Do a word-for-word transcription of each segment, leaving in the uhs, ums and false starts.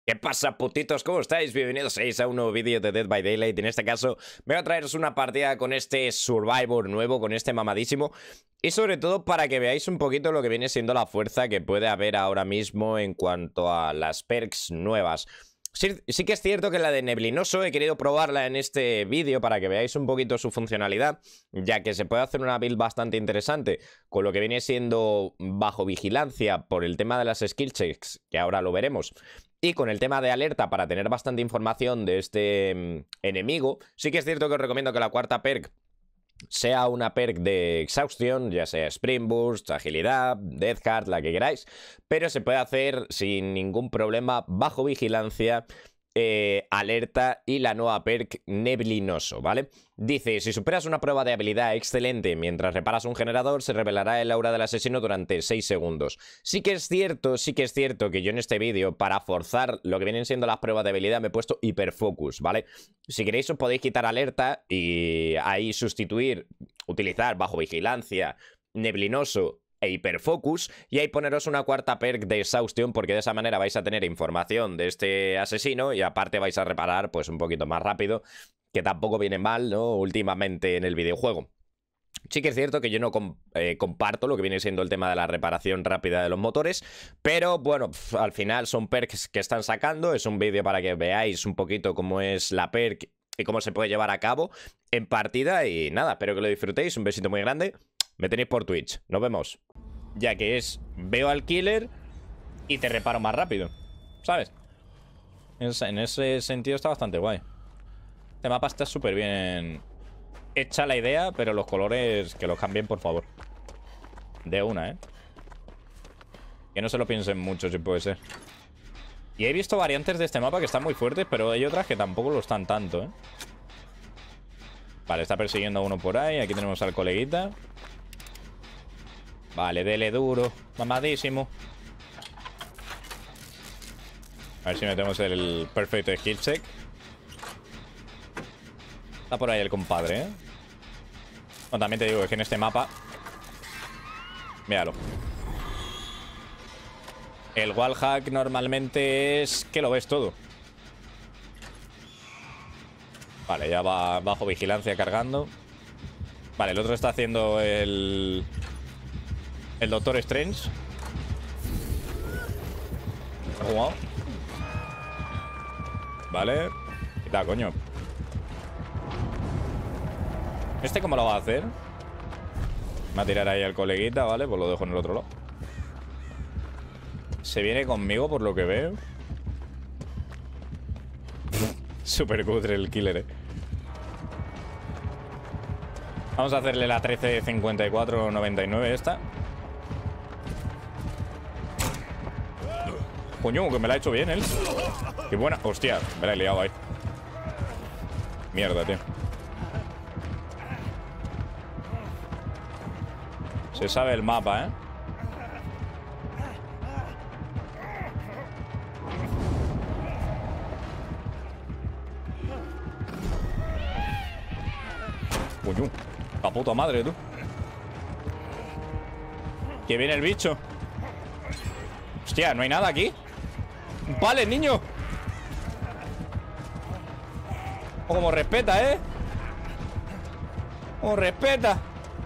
¿Qué pasa, putitos? ¿Cómo estáis? Bienvenidos a un nuevo vídeo de Dead by Daylight. En este caso, voy a traeros una partida con este Survivor nuevo, con este mamadísimo. Y sobre todo para que veáis un poquito lo que viene siendo la fuerza que puede haber ahora mismo en cuanto a las perks nuevas. Sí, sí que es cierto que la de Neblinoso he querido probarla en este vídeo para que veáis un poquito su funcionalidad, ya que se puede hacer una build bastante interesante con lo que viene siendo bajo vigilancia por el tema de las skill checks, que ahora lo veremos. Y con el tema de alerta para tener bastante información de este mmm, enemigo. Sí que es cierto que os recomiendo que la cuarta perk sea una perk de exhaustión, ya sea Sprint Burst, agilidad, Death Heart, la que queráis, pero se puede hacer sin ningún problema bajo vigilancia, eh, alerta y la nueva perk Neblinoso, ¿vale? Dice, si superas una prueba de habilidad excelente mientras reparas un generador, se revelará el aura del asesino durante seis segundos. Sí que es cierto, sí que es cierto que yo en este vídeo, para forzar lo que vienen siendo las pruebas de habilidad, me he puesto hiperfocus, ¿vale? Si queréis os podéis quitar alerta y ahí sustituir, utilizar bajo vigilancia, Neblinoso e hiperfocus, y ahí poneros una cuarta perk de exhaustión, porque de esa manera vais a tener información de este asesino y aparte vais a reparar pues un poquito más rápido, que tampoco viene mal, ¿no? Últimamente en el videojuego. Sí que es cierto que yo no comp eh, comparto lo que viene siendo el tema de la reparación rápida de los motores, pero bueno, pf, al final son perks que están sacando, es un vídeo para que veáis un poquito cómo es la perk y cómo se puede llevar a cabo en partida y nada, espero que lo disfrutéis, un besito muy grande, me tenéis por Twitch, nos vemos. Ya que es, veo al killer y te reparo más rápido, ¿sabes? En ese sentido está bastante guay. Este mapa está súper bien hecha la idea, pero los colores que los cambien, por favor. De una, ¿eh? Que no se lo piensen mucho, si puede ser. Y he visto variantes de este mapa que están muy fuertes, pero hay otras que tampoco lo están tanto, ¿eh? Vale, está persiguiendo a uno por ahí. Aquí tenemos al coleguita. Vale, dele duro. Mamadísimo. A ver si metemos el perfecto skill check. Está por ahí el compadre, ¿eh? Bueno, también te digo que en este mapa, míralo, el wallhack normalmente es que lo ves todo. Vale, ya va bajo vigilancia cargando. Vale, el otro está haciendo el El Doctor Strange. ¿Ha jugado? Vale. Quita, coño. ¿Este cómo lo va a hacer? Me va a tirar ahí al coleguita, ¿vale? Pues lo dejo en el otro lado. Se viene conmigo por lo que veo. Súper cutre el killer, eh. Vamos a hacerle la trece cincuenta y cuatro noventa y nueve esta. Coño, que me la ha hecho bien él. Qué buena. Hostia, me la he liado ahí. Mierda, tío. Se sabe el mapa, ¿eh? Coño, la puta madre, tú. Que viene el bicho. Hostia, ¿no hay nada aquí? Vale, niño. O como respeta, ¿eh? Como respeta.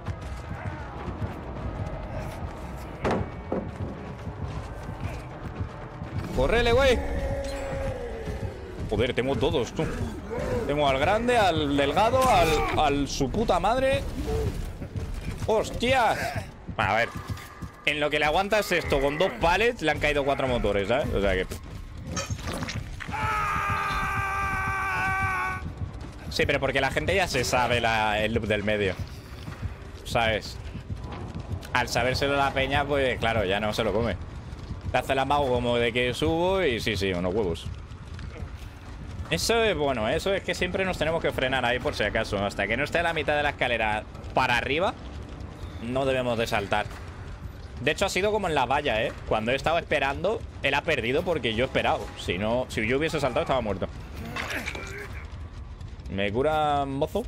Correle, güey. Joder, tengo todos, tú. Tengo al grande, al delgado, al, al su puta madre. ¡Hostia! Bueno, a ver. En lo que le aguantas esto con dos pallets, le han caído cuatro motores, ¿sabes? O sea que... Sí, pero porque la gente ya se sabe la, el loop del medio, ¿sabes? Al sabérselo la peña, pues claro, ya no se lo come. Te hace la mago como de que subo y sí, sí, unos huevos. Eso es bueno, eso es que siempre nos tenemos que frenar ahí por si acaso. Hasta que no esté a la mitad de la escalera para arriba, no debemos de saltar. De hecho ha sido como en la valla, ¿eh? Cuando he estado esperando, él ha perdido porque yo he esperado. Si no, si yo hubiese saltado estaba muerto. ¿Me cura, mozo?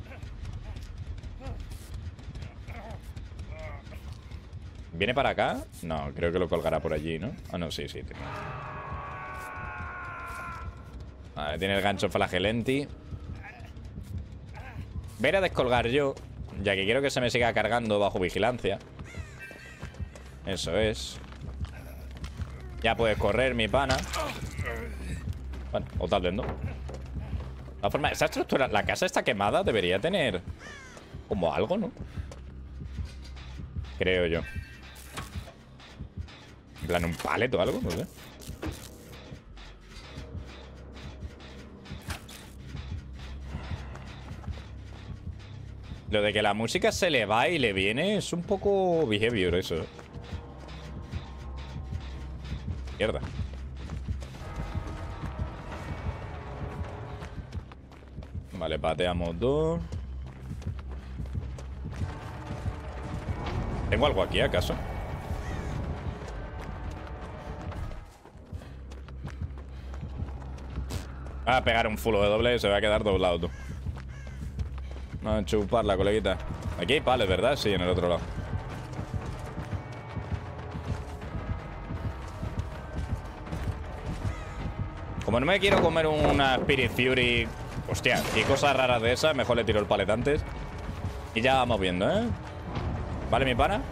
¿Viene para acá? No, creo que lo colgará por allí, ¿no? Ah, no, sí, sí, tío. Vale, tiene el gancho flagelenti. Voy a ir a descolgar yo, ya que quiero que se me siga cargando bajo vigilancia. Eso es. Ya puedes correr, mi pana. Bueno, o tal vez no. De todas formas, esa estructura, la casa está quemada, debería tener como algo, ¿no? Creo yo. En plan, un palet o algo, no sé. Lo de que la música se le va y le viene es un poco behavior eso. Mierda. Vale, pateamos dos. ¿Tengo algo aquí, acaso? Va a pegar un full W y se va a quedar doblado, tú. Vamos a chuparla, coleguita. Aquí hay pales, ¿verdad? Sí, en el otro lado. Como no me quiero comer una Spirit Fury, hostia, y cosas raras de esas, mejor le tiro el palet antes. Y ya vamos viendo, ¿eh? ¿Vale, mi pana?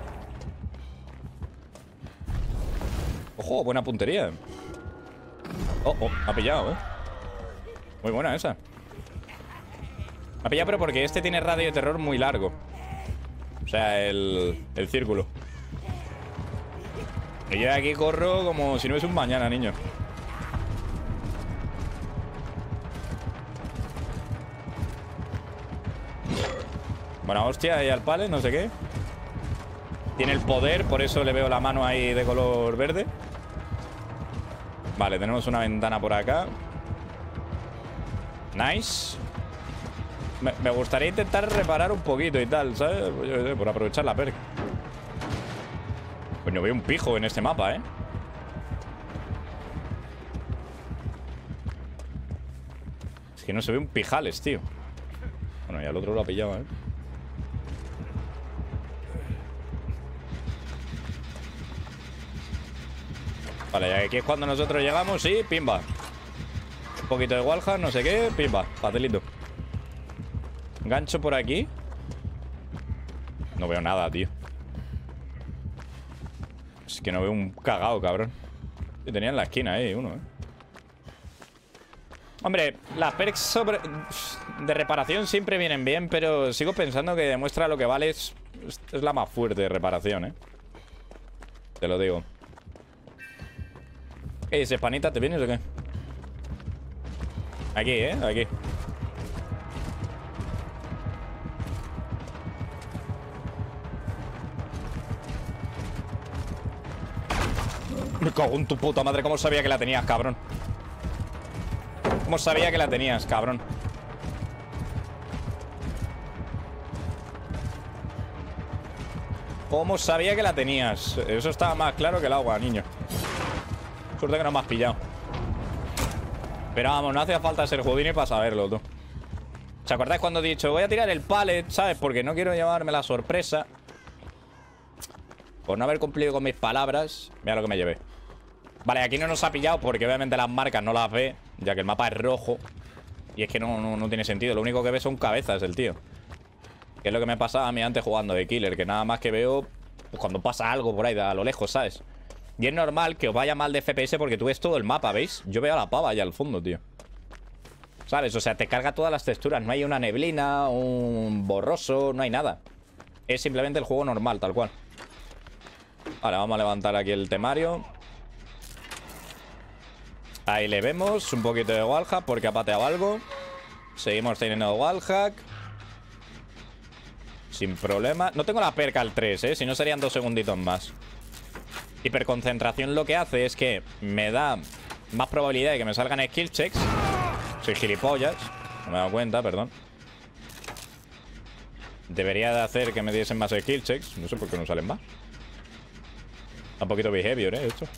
Ojo, buena puntería. Oh, oh, ha pillado, ¿eh? Muy buena esa. Ha pillado, pero porque este tiene radio de terror muy largo. O sea, el, el círculo. Y yo de aquí corro como si no es un mañana, niño. Bueno, hostia, ahí al pale, no sé qué. Tiene el poder, por eso le veo la mano ahí de color verde. Vale, tenemos una ventana por acá. Nice. Me, me gustaría intentar reparar un poquito y tal, ¿sabes? Yo sé, por aprovechar la perk. Pues no veo un pijo en este mapa, ¿eh? Es que no se ve un pijales, tío. Bueno, y al otro lo ha pillado, ¿eh? Vale, y aquí es cuando nosotros llegamos y pimba. Un poquito de wallhack, no sé qué, pimba, pastelito. Gancho por aquí. No veo nada, tío. Es que no veo un cagao, cabrón. Que tenía en la esquina ahí uno, eh. Hombre, las perks sobre... de reparación siempre vienen bien, pero sigo pensando que demuestra lo que vale es, es la más fuerte de reparación, eh. Te lo digo. ¿Qué dices, panita? ¿Te vienes o qué? Aquí, eh, aquí. Me cago en tu puta madre. ¿Cómo sabía que la tenías, cabrón? ¿Cómo sabía que la tenías, cabrón? ¿Cómo sabía que la tenías? Eso estaba más claro que el agua, niño. Suerte que no me has pillado. Pero vamos, no hacía falta ser Houdini para saberlo, tú. ¿Os acordáis cuando he dicho voy a tirar el pallet, ¿sabes? Porque no quiero llevarme la sorpresa. Por no haber cumplido con mis palabras. Mira lo que me llevé. Vale, aquí no nos ha pillado porque obviamente las marcas no las ve, ya que el mapa es rojo. Y es que no, no, no tiene sentido. Lo único que ve son cabezas el tío. Que es lo que me pasaba a mí antes jugando de killer. Que nada más que veo pues, cuando pasa algo por ahí a lo lejos, ¿sabes? Y es normal que os vaya mal de F P S porque tú ves todo el mapa, ¿veis? Yo veo a la pava allá al fondo, tío. ¿Sabes? O sea, te carga todas las texturas. No hay una neblina, un borroso, no hay nada. Es simplemente el juego normal, tal cual. Vale, vamos a levantar aquí el temario. Ahí le vemos. Un poquito de wallhack porque ha pateado algo. Seguimos teniendo wallhack. Sin problema. No tengo la perca al tres, ¿eh? Si no serían dos segunditos más. Hiperconcentración lo que hace es que me da más probabilidad de que me salgan skill checks. Soy gilipollas. No me he dado cuenta, perdón. Debería de hacer que me diesen más skill checks. No sé por qué no salen más. Un poquito behavior, ¿eh? Esto.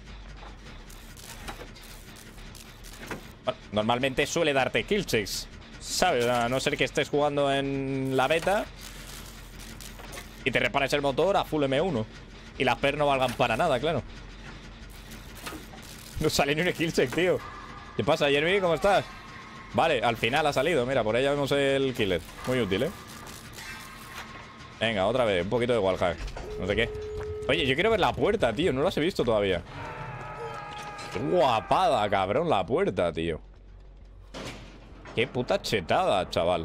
Bueno, normalmente suele darte kill checks, ¿sabes? A no ser que estés jugando en la beta y te repares el motor a full M uno y las perks no valgan para nada, claro. No sale ni un kill check, tío. ¿Qué pasa, Jeremy? ¿Cómo estás? Vale, al final ha salido. Mira, por ahí ya vemos el killer. Muy útil, ¿eh? Venga, otra vez. Un poquito de wallhack. No sé qué. Oye, yo quiero ver la puerta, tío. No las he visto todavía. Qué guapada, cabrón, la puerta, tío. Qué puta chetada, chaval.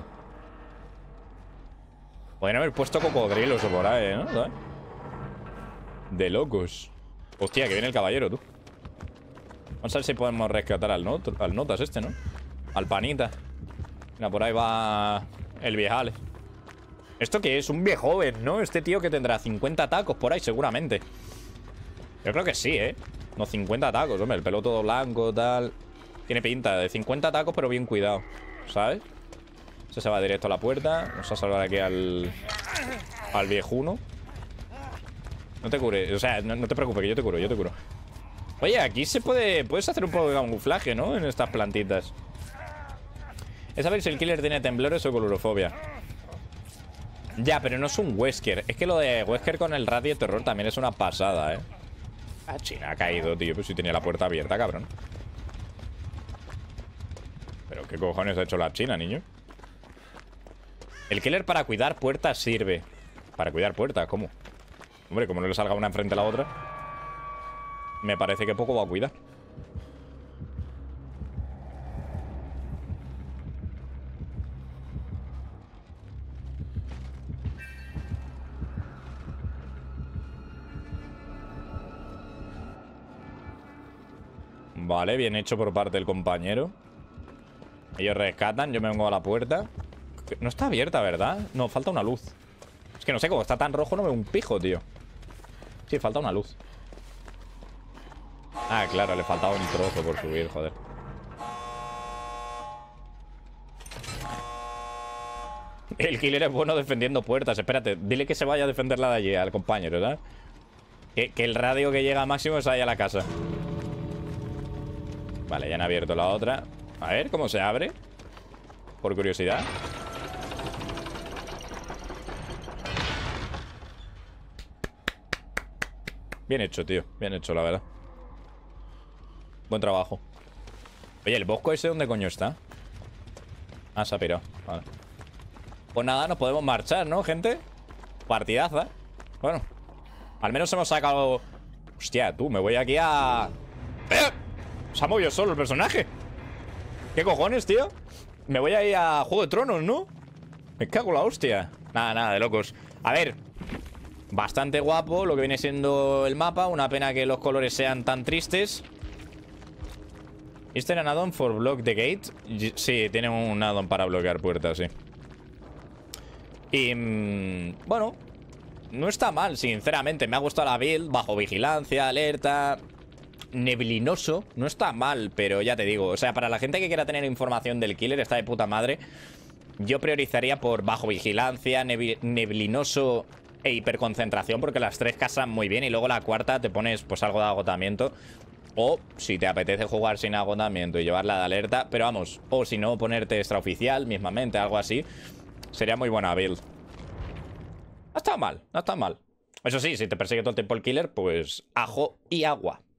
Podrían haber puesto cocodrilos o por ahí, ¿no? ¿Sabes? De locos. Hostia, que viene el caballero, tú. Vamos a ver si podemos rescatar al, not al Notas este, ¿no? Al panita. Mira, por ahí va el viejale. ¿Esto qué es? Un viejo joven, ¿no? Este tío que tendrá cincuenta tacos por ahí, seguramente. Yo creo que sí, ¿eh? No, cincuenta tacos, hombre. El pelo todo blanco, tal. Tiene pinta de cincuenta tacos, pero bien cuidado, ¿sabes? Este se va directo a la puerta. Vamos a salvar aquí al... al viejuno. No te cures, o sea, no, no te preocupes, que yo te curo, yo te curo. Oye, aquí se puede... Puedes hacer un poco de camuflaje, ¿no? En estas plantitas. Es a ver si el killer tiene temblores o colorofobia. Ya, pero no es un Wesker. Es que lo de Wesker con el radio terror también es una pasada, ¿eh? Ah, China ha caído, tío. Pues si tenía la puerta abierta, cabrón. Pero ¿qué cojones ha hecho la China, niño? El killer para cuidar puertas sirve. Para cuidar puertas, ¿cómo? Hombre, como no le salga una enfrente a la otra, me parece que poco va a cuidar. Vale, bien hecho por parte del compañero. Ellos rescatan, yo me vengo a la puerta. No está abierta, ¿verdad? No, falta una luz. Es que no sé, cómo está tan rojo no veo un pijo, tío. Sí, falta una luz. Ah, claro, le faltaba un trozo por subir, joder. El killer es bueno defendiendo puertas. Espérate, dile que se vaya a defenderla de allí al compañero, ¿verdad? Que, que el radio que llega máximo es ahí a la casa. Vale, ya han abierto la otra. A ver, ¿cómo se abre? Por curiosidad. Bien hecho, tío. Bien hecho, la verdad. Buen trabajo. Oye, ¿el bosco ese dónde coño está? Ah, se ha pirado. Vale. Pues nada, nos podemos marchar, ¿no, gente? Partidaza. Bueno, al menos hemos sacado... Hostia, tú, me voy aquí a... ¡Eh! Se ha movido solo el personaje. ¿Qué cojones, tío? Me voy a ir a Juego de Tronos, ¿no? Me cago en la hostia. Nada, nada, de locos. A ver, bastante guapo lo que viene siendo el mapa. Una pena que los colores sean tan tristes. ¿Este era un addon for block the gate? Sí, tiene un addon para bloquear puertas, sí. Y... Mmm, bueno, no está mal, sinceramente. Me ha gustado la build. Bajo vigilancia, alerta... Neblinoso, no está mal, pero ya te digo, o sea, para la gente que quiera tener información del killer, está de puta madre. Yo priorizaría por bajo vigilancia, neblinoso e hiperconcentración, porque las tres casan muy bien y luego la cuarta te pones pues algo de agotamiento. O si te apetece jugar sin agotamiento y llevarla de alerta, pero vamos, o si no, ponerte extraoficial mismamente, algo así. Sería muy buena build. No está mal, no está mal. Eso sí, si te persigue todo el tiempo el killer, pues ajo y agua.